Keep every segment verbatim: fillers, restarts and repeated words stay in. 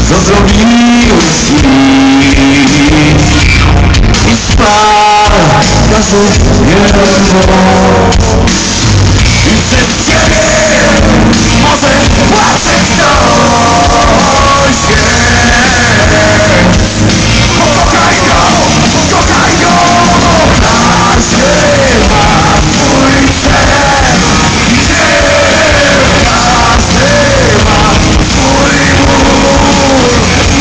co zrobiłeś z nim i spal gazów wielko i przed ciebie może płacze ktoś, więc pokochaj go, pokochaj go, każdy ma swój cel, gdzie każdy ma swój mur.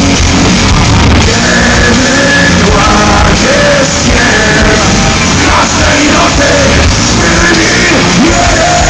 Kiedy kładziesz się naszej nocy, przyjmij jeden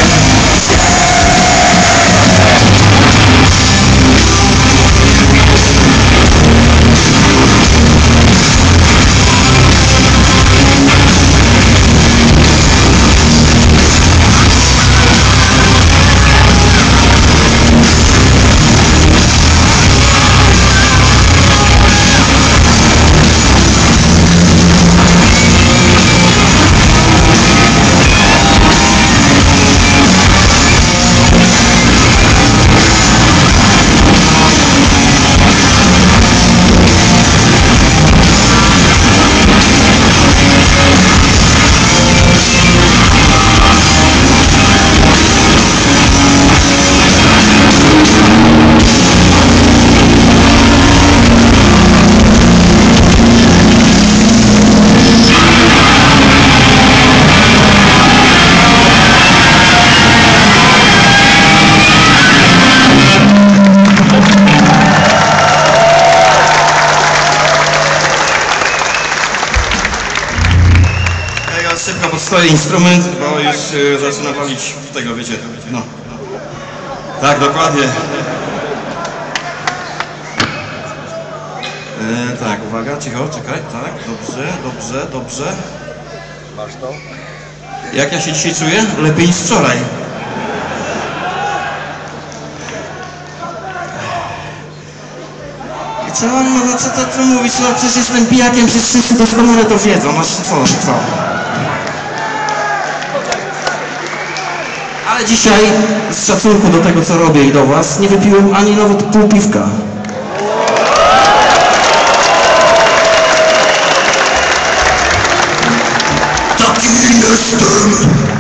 szybko podstoję instrument, bo już y, zaczyna walić w tego, wiecie, no. Tak, dokładnie. E, tak, uwaga, cicho, czekaj, tak, dobrze, dobrze, dobrze. Masz to? Jak ja się dzisiaj czuję? Lepiej niż wczoraj. I co on ma, no co to tu mówić, no przecież jestem pijakiem, przecież wszyscy doskonale to wiedzą, masz co, co? Ale dzisiaj, z szacunku do tego, co robię i do was, nie wypiłem ani nawet pół piwka. Taki jestem!